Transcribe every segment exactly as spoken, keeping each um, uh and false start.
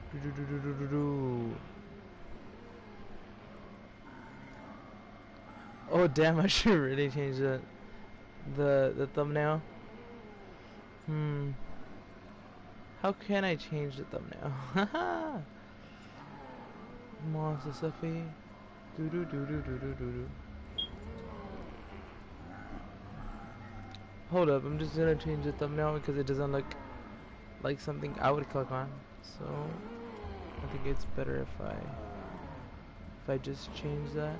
Do, do, do, do, do, do, do. Oh damn! I should really change the the the thumbnail. Hmm. How can I change the thumbnail? Haha. Monster Sophie. Do do do do do do do do. Hold up! I'm just gonna change the thumbnail because it doesn't look like something I would click on. So I think it's better if I if I just change that.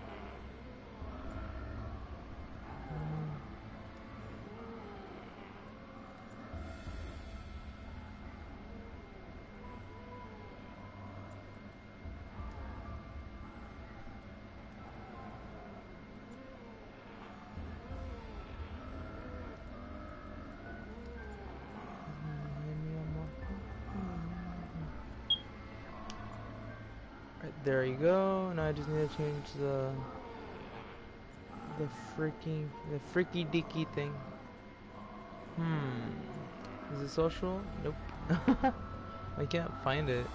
There you go. Now I just need to change the the freaking the freaky dicky thing. Hmm. Is it social? Nope. I can't find it.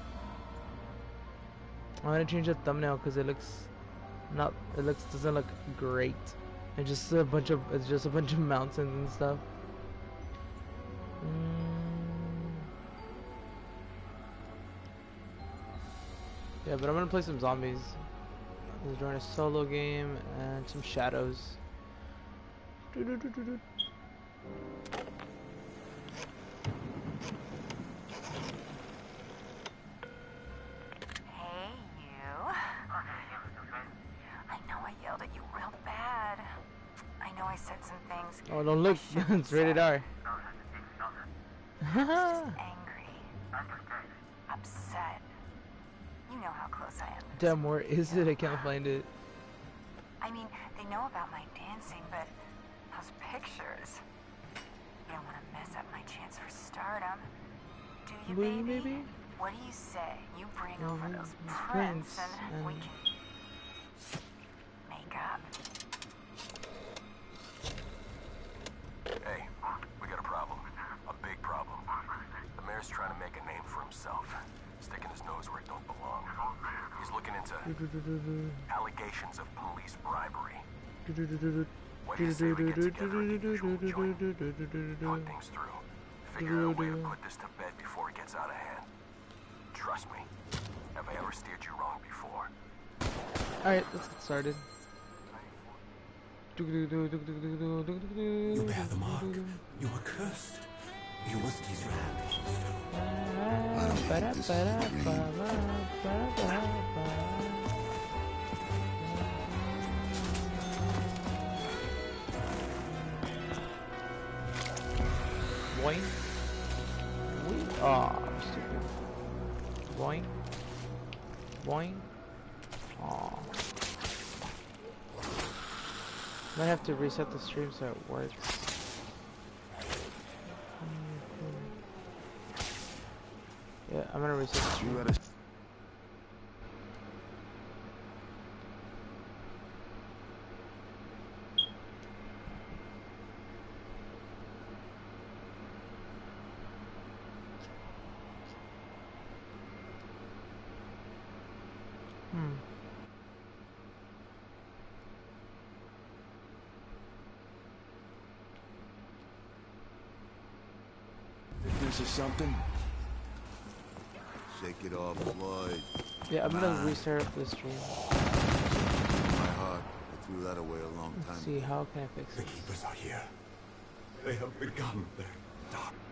I'm gonna change the thumbnail because it looks not. It looks doesn't look great. It's just a bunch of. It's just a bunch of mountains and stuff. Mm. Yeah, but I'm gonna play some zombies. Let's join a solo game and some shadows. Doo -doo -doo -doo -doo. Hey, you. I know I yelled at you real bad. I know I said some things. Oh, don't look. It's rated R. Just angry. Upset. You know how close I am. Damn, where is it? I can't find it. I mean, they know about my dancing, but those pictures. You don't want to mess up my chance for stardom. Do you, Will baby? you, baby? What do you say? You bring Oh, over those prints prints and, and we can make up. Hey, we got a problem. A big problem. The mayor's trying to make a name for himself. Sticking his nose where it don't belong. He's looking into allegations of police bribery. What do you say we get together and usual joint? Talk things through. Figure out a way to put this to bed before it gets out of hand. Trust me. Have I ever steered you wrong before? Alright, let's get started. You bear the mark. You are cursed. You must kiss your hand on the stone. I don't think this is a Boing. Boing. Aw, stupid. Boing. Boing. Aw. Might have to reset the stream so it works. Yeah, I'm gonna reset the stream. Hmm. If this is something, shake it off, Floyd. Yeah, I'm gonna restart the stream. My heart, I threw that away a long time Let's see, ago. how can I fix The it? keepers are here. They have begun their dark